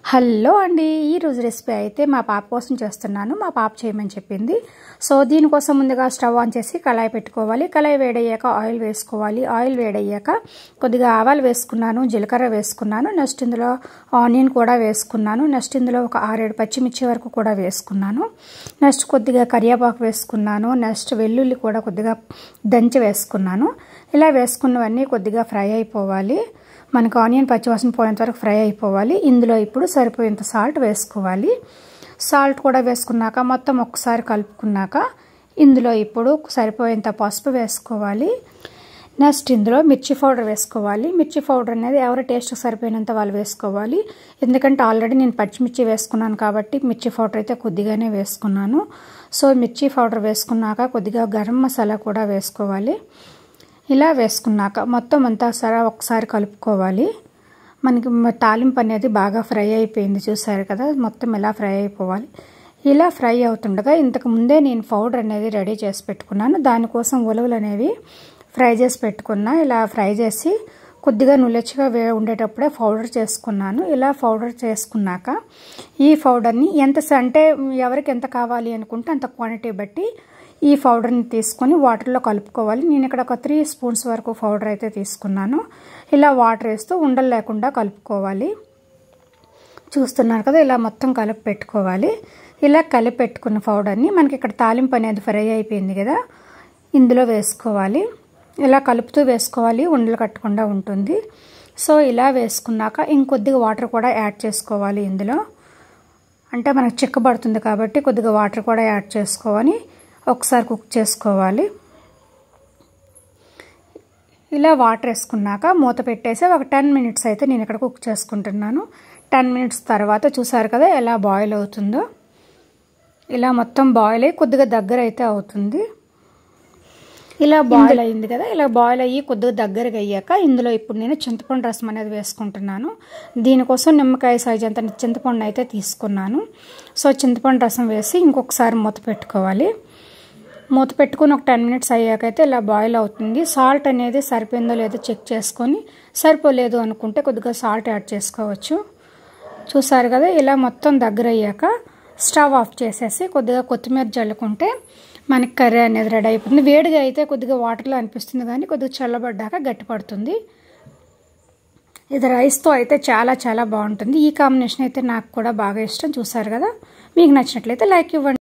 Hello అండి, ఈరోజు recipe అయితే మా పాప కోసం చేస్తున్నాను. మా పాప చేయమని చెప్పింది. సో దీనికోసం ముందుగా స్టవ్ ఆన్ చేసి కళాయి పెట్టుకోవాలి. కళాయి వేడయ్యాక ఆయిల్ వేసుకోవాలి. ఆయిల్ వేడయ్యాక కొద్దిగా ఆవాలు వేసుకున్నాను, జీలకర్ర వేసుకున్నాను. నెక్స్ట్ ఇందులో ఆనియన్ కూడా వేసుకున్నాను. నెక్స్ట్ ఇందులో ఒక 6-7 పచ్చిమిర్చి వరకు కూడా వేసుకున్నాను. నెక్స్ట్ కొద్దిగా కరివేపాకు వేసుకున్నాను. నెక్స్ట్ వెల్లుల్లి కూడా కొద్దిగా దంచి వేసుకున్నాను. ఇలా వేసుకున్నవన్నీ కొద్దిగా ఫ్రై అయిపోవాలి. మనకు ఆనియన్ పచ్చివాసన పోయేంత వరకు ఫ్రై అయిపోవాలి. ఇందులో ఇప్పుడు సరిపోయేంత సాల్ట్ వేసుకోవాలి. సాల్ట్ కూడా వేసుకున్నాక మొత్తం ఒకసారి కలుపుకున్నాక ఇందులో ఇప్పుడు సరిపోయేంత పసుపు వేసుకోవాలి. నెక్స్ట్ ఇందులో మిర్చి పౌడర్ వేసుకోవాలి. మిర్చి పౌడర్ అనేది ఎవరి టేస్ట్కి సరిపోయినంత వాళ్ళు వేసుకోవాలి. ఎందుకంటే ఆల్రెడీ నేను పచ్చిమిర్చి వేసుకున్నాను కాబట్టి మిర్చి పౌడర్ అయితే కొద్దిగానే వేసుకున్నాను. సో మిర్చి పౌడర్ వేసుకున్నాక కొద్దిగా గరం మసాలా కూడా వేసుకోవాలి. ఇలా వేసుకున్నాక మొత్తం అంతా ఒకసారి కలుపుకోవాలి. మనకి తాలింపు అనేది బాగా ఫ్రై అయిపోయింది, చూసారు కదా. మొత్తం ఇలా ఫ్రై అయిపోవాలి. ఇలా ఫ్రై అవుతుండగా ఇంతకు ముందే నేను పౌడర్ అనేది రెడీ చేసి పెట్టుకున్నాను. దానికోసం ఉలవలు అనేవి ఫ్రై చేసి పెట్టుకున్నా. ఇలా ఫ్రై చేసి కొద్దిగా నులెచ్చిగా ఉండేటప్పుడే పౌడర్ చేసుకున్నాను. ఇలా పౌడర్ చేసుకున్నాక ఈ పౌడర్ని అంటే ఎవరికి ఎంత కావాలి అనుకుంటే అంత క్వాంటిటీ బట్టి ఈ పౌడర్ని తీసుకొని వాటర్లో కలుపుకోవాలి. నేను ఇక్కడ ఒక 3 స్పూన్స్ వరకు పౌడర్ అయితే తీసుకున్నాను. ఇలా వాటర్ వేస్తూ ఉండలు లేకుండా కలుపుకోవాలి. చూస్తున్నారు కదా, ఇలా మొత్తం కలిపి పెట్టుకోవాలి. ఇలా కలిపి పెట్టుకున్న పౌడర్ని మనకి ఇక్కడ తాలింపు అనేది ఫ్రై అయిపోయింది కదా, ఇందులో వేసుకోవాలి. ఇలా కలుపుతూ వేసుకోవాలి, ఉండలు కట్టకుండా ఉంటుంది. సో ఇలా వేసుకున్నాక ఇంకొద్దిగా వాటర్ కూడా యాడ్ చేసుకోవాలి. ఇందులో అంటే మనకు చిక్కబడుతుంది కాబట్టి కొద్దిగా వాటర్ కూడా యాడ్ చేసుకొని ఒకసారి కుక్ చేసుకోవాలి. ఇలా వాటర్ వేసుకున్నాక మూత పెట్టేసి ఒక 10 మినిట్స్ అయితే నేను ఇక్కడ కుక్ చేసుకుంటున్నాను. 10 మినిట్స్ తర్వాత చూసారు కదా ఎలా బాయిల్ అవుతుందో. ఇలా మొత్తం బాయిల్ అయ్యి కొద్దిగా దగ్గర అయితే అవుతుంది. ఇలా బాయిల్ అయింది కదా, ఇలా బాయిల్ అయ్యి కొద్దిగా దగ్గరగా అయ్యాక ఇందులో ఇప్పుడు నేను చింతపండు రసం అనేది వేసుకుంటున్నాను. దీనికోసం నిమ్మకాయ సైజ్ అంత చింతపండు అయితే తీసుకున్నాను. సో చింతపండు రసం వేసి ఇంకొకసారి మూత పెట్టుకోవాలి. మూత పెట్టుకుని ఒక 10 మినిట్స్ అయ్యాకైతే ఇలా బాయిల్ అవుతుంది. సాల్ట్ అనేది సరిపోయిందో లేదో చెక్ చేసుకొని సరిపోలేదు అనుకుంటే కొద్దిగా సాల్ట్ యాడ్ చేసుకోవచ్చు. చూసారు కదా, ఇలా మొత్తం దగ్గర అయ్యాక స్టవ్ ఆఫ్ చేసేసి కొద్దిగా కొత్తిమీర జల్లుకుంటే మనకి కర్రీ అనేది రెడీ అయిపోతుంది. వేడిగా అయితే కొద్దిగా వాటర్లో అనిపిస్తుంది కానీ కొద్దిగా చల్లబడ్డాక గట్టిపడుతుంది. ఇది రైస్తో అయితే చాలా చాలా బాగుంటుంది. ఈ కాంబినేషన్ అయితే నాకు కూడా బాగా ఇష్టం. చూసారు కదా, మీకు నచ్చినట్లయితే లైక్ ఇవ్వండి.